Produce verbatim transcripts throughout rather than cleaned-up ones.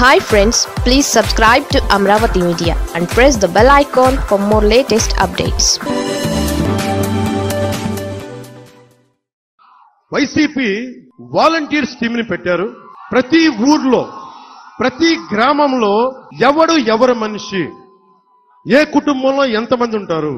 Hi friends, please subscribe to Amaravathi Media and press the bell icon for more latest updates. YCP volunteers team ని పెట్టారు. ప్రతి ఊర్లో ప్రతి గ్రామంలో ఎవడు ఎవరు మనిషి, ఏ కుటుంబంలో ఎంతమంది ఉంటారు,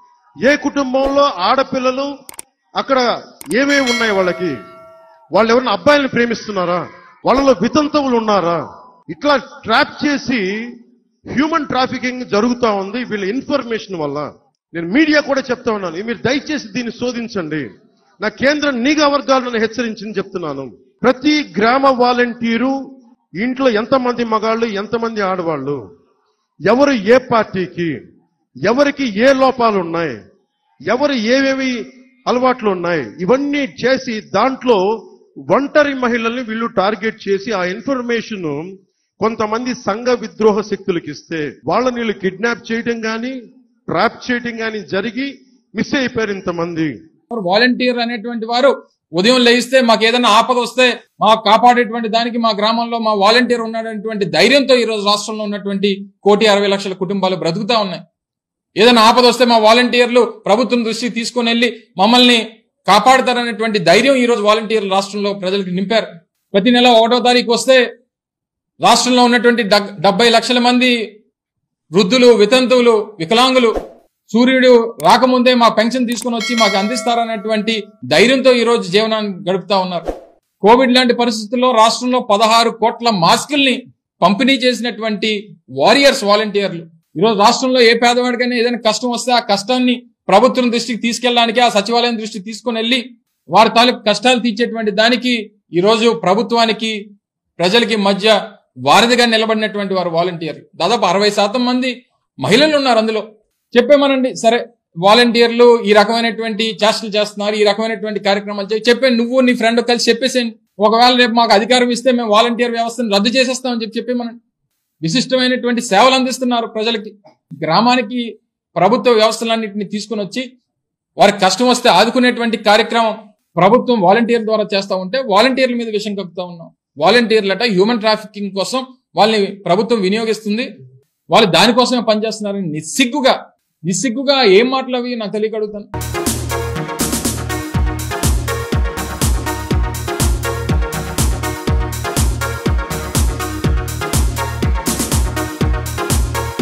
ఏ కుటుంబంలో ఆడపిల్లలు అక్కడ ఏమేమి ఉన్నాయి, వాళ్ళకి వాళ్ళు ఎవరైనా అబ్బాయిలను ప్రేమిస్తున్నారా, వాళ్ళలో వితంతువులు ఉన్నారా, ఇట్లా ట్రాప్ చేసి హ్యూమన్ ట్రాఫికింగ్ జరుగుతా ఉంది వీళ్ళ ఇన్ఫర్మేషన్ వల్ల. నేను మీడియా కూడా చెప్తా ఉన్నాను, మీరు దయచేసి దీన్ని శోధించండి. నా కేంద్ర నిఘా వర్గాలను హెచ్చరించింది చెప్తున్నాను. ప్రతి గ్రామ వాలంటీరు ఇంట్లో ఎంతమంది మగాళ్ళు ఎంతమంది ఆడవాళ్ళు, ఎవరు ఏ పార్టీకి, ఎవరికి ఏ లోపాలు ఉన్నాయి, ఎవరు ఏవేవి అలవాట్లు ఉన్నాయి, ఇవన్నీ చేసి దాంట్లో ఒంటరి మహిళల్ని వీళ్ళు టార్గెట్ చేసి ఆ ఇన్ఫర్మేషన్ కొంతమంది సంఘ విద్రోహ శక్తులకు ఇస్తే వాళ్ళని వీళ్ళు కిడ్నాప్ చేయడం కానీ ట్రాప్ చేయడం కానీ జరిగి మిస్ అయిపోయారు ఇంతమంది. వాలంటీర్ అనేటువంటి వారు ఉదయం లేస్తే మాకు ఏదైనా ఆపద వస్తే మాకు కాపాడేటువంటి దానికి మా గ్రామంలో మా వాలంటీర్ ఉన్నటువంటి ధైర్యంతో ఈ రోజు రాష్ట్రంలో ఉన్నటువంటి కోటి అరవై లక్షల కుటుంబాలు బ్రతుకుతా ఉన్నాయి. ఏదైనా ఆపద వస్తే మా వాలంటీర్లు ప్రభుత్వం దృష్టికి తీసుకుని వెళ్లి మమ్మల్ని కాపాడతారనేటువంటి ధైర్యం ఈ రోజు వాలంటీర్లు రాష్ట్రంలో ప్రజలకు నింపారు. ప్రతి నెల ఒకటో తారీఖు వస్తే రాష్ట్రంలో ఉన్నటువంటి డెబ్బై లక్షల మంది వృద్ధులు, వితంతువులు, వికలాంగులు సూర్యుడు రాకముందే మా పెన్షన్ తీసుకుని వచ్చి మాకు అందిస్తారనేటువంటి ధైర్యంతో ఈ రోజు జీవనాన్ని గడుపుతా ఉన్నారు. కోవిడ్ లాంటి పరిస్థితుల్లో రాష్ట్రంలో పదహారు కోట్ల మాస్కుల్ని పంపిణీ చేసినటువంటి వారియర్స్ వాలంటీర్లు. ఈరోజు రాష్ట్రంలో ఏ పేదవాడికైనా ఏదైనా కష్టం వస్తే ఆ కష్టాన్ని ప్రభుత్వం దృష్టికి తీసుకెళ్ళడానికి, ఆ సచివాలయం దృష్టికి తీసుకుని వెళ్లి వారి తాలూకు కష్టాలు తీర్చేటువంటి దానికి ఈరోజు ప్రభుత్వానికి ప్రజలకి మధ్య వారధిగా నిలబడినటువంటి వారు వాలంటీర్లు. దాదాపు అరవై శాతం మంది మహిళలు ఉన్నారు. అందులో చెప్పేమనండి, సరే వాలంటీర్లు ఈ రకమైనటువంటి చేష్టలు చేస్తున్నారు, ఈ రకమైనటువంటి కార్యక్రమాలు చేసి చెప్పే నువ్వు నీ ఫ్రెండ్ కలిసి చెప్పేసేయండి. ఒకవేళ రేపు మాకు అధికారం ఇస్తే మేము వాలంటీర్ వ్యవస్థను రద్దు చేసేస్తామని చెప్పి చెప్పేమనండి. విశిష్టమైనటువంటి సేవలు అందిస్తున్నారు ప్రజలకి. గ్రామానికి ప్రభుత్వ వ్యవస్థలన్నింటినీ తీసుకుని వచ్చి వారికి కష్టం వస్తే ఆదుకునేటువంటి కార్యక్రమం ప్రభుత్వం వాలంటీర్ ద్వారా చేస్తా ఉంటే వాలంటీర్ల మీద విషయం కక్కుతా ఉన్నాం. వాలంటీర్లట హ్యూమన్ ట్రాఫికింగ్ కోసం వాళ్ళని ప్రభుత్వం వినియోగిస్తుంది, వాళ్ళు దానికోసమే పనిచేస్తున్నారని నిస్సిగ్గుగా నిస్సిగ్గుగా ఏం మాటలు అవి నాకు తెలియక అడుగుతాను.